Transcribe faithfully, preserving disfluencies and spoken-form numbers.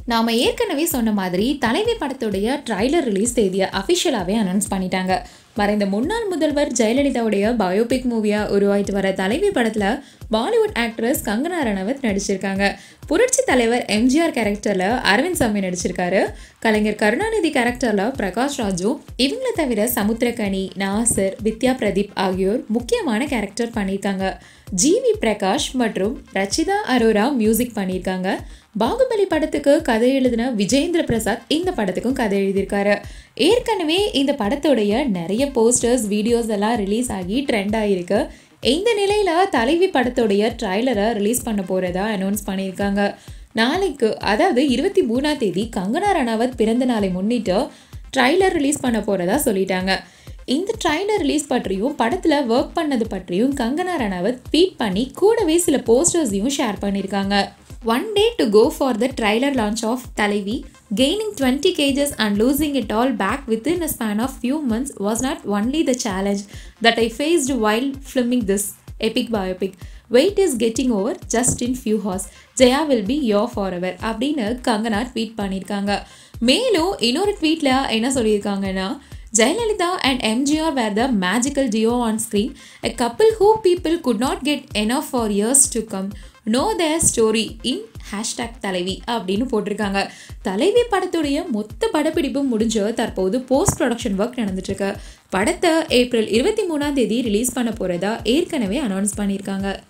நாம ஏற்கனவே சொன்ன மாதிரி தலைவி படத்துடைய ட்ரைலர் ரிலீஸ் தேதியை அஃபிஷியலாகவே அனௌன்ஸ் பண்ணிட்டாங்க. மறைந்த முன்னாள் முதல்வர் ஜெயலலிதாவுடைய பயோபிக் மூவியாக உருவாயிட்டு வர தலைவி படத்தில் பாலிவுட் ஆக்ட்ரஸ் கங்கனா ரணவத் நடிச்சிருக்காங்க. புரட்சி தலைவர் எம்ஜிஆர் கேரக்டரில் அரவிந்த் சாமி நடிச்சிருக்காரு. கலைஞர் கருணாநிதி கேரக்டரில் பிரகாஷ் ராஜு, இவங்களை தவிர சமுத்திரகனி, நாசர், வித்யா பிரதீப் ஆகியோர் முக்கியமான கேரக்டர் பண்ணியிருக்காங்க. ஜிவி பிரகாஷ் மற்றும் ரச்சிதா அரோரா மியூசிக் பண்ணியிருக்காங்க. பாகுபலி படத்துக்கு கதை எழுதின விஜேந்திர பிரசாத் இந்த படத்துக்கும் கதை எழுதியிருக்காரு. ஏற்கனவே இந்த படத்துடைய நிறைய போஸ்டர்ஸ், வீடியோஸ் எல்லாம் ரிலீஸ் ஆகி ட்ரெண்ட் ஆகிருக்கு. இந்த நிலையில் தலைவி படத்துடைய ட்ரைலரை ரிலீஸ் பண்ண போகிறதா அனௌன்ஸ் பண்ணியிருக்காங்க. நாளைக்கு, அதாவது இருபத்தி மூணாம் தேதி கங்கனா ரணாவத் பிறந்த நாளை முன்னிட்டு ட்ரைலர் ரிலீஸ் பண்ண போகிறதா சொல்லிட்டாங்க. இந்த ட்ரைலர் ரிலீஸ் பற்றியும் படத்தில் ஒர்க் பண்ணது பற்றியும் கங்கனா ரணாவத் ட்வீட் பண்ணி கூடவே சில போஸ்டர்ஸையும் ஷேர் பண்ணியிருக்காங்க. One day to go for the trailer launch of Thalavi. Gaining twenty kilograms and losing it all back within a span of few months was not only the challenge that I faced while filming this epic biopic. Weight is getting over just in few hours. Jaya will be your forever. அப்படின்னு Kangana tweet பண்ணியிருக்காங்க. மேலும் இன்னொரு ட்வீட்டில் என்ன சொல்லியிருக்காங்கன்னா, Jayalalitha and M G R were the magical duo on screen, a couple who people could not get enough for years to come. Know their story in hashtag தலைவி அப்படின்னு போட்டிருக்காங்க. தலைவி படத்துடைய மொத்த படப்பிடிப்பு முடிஞ்சு தற்போது போஸ்ட் ப்ரொடக்ஷன் ஒர்க் நடந்துட்டுருக்கு. படத்தை ஏப்ரல் இருபத்தி மூணாம் தேதி ரிலீஸ் பண்ண போகிறதா ஏற்கனவே அனௌன்ஸ் பண்ணியிருக்காங்க.